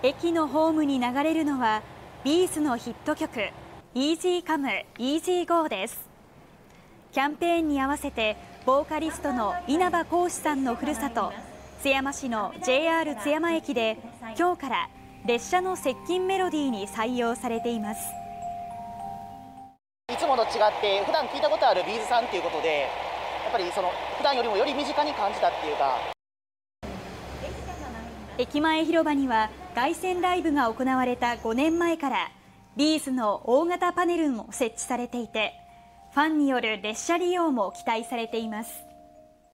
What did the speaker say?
駅のホームに流れるのはビーズのヒット曲 Easy Come Easy Go です。キャンペーンに合わせてボーカリストの稲葉浩志さんのふるさと津山市の JR 津山駅で今日から列車の接近メロディーに採用されています。 いつもと違って普段聞いたことあるビーズさんということで、やっぱり普段よりもより身近に感じたっていうか。 駅前広場には凱旋ライブが行われた5年前からビーズの大型パネルも設置されていて、ファンによる列車利用も期待されています。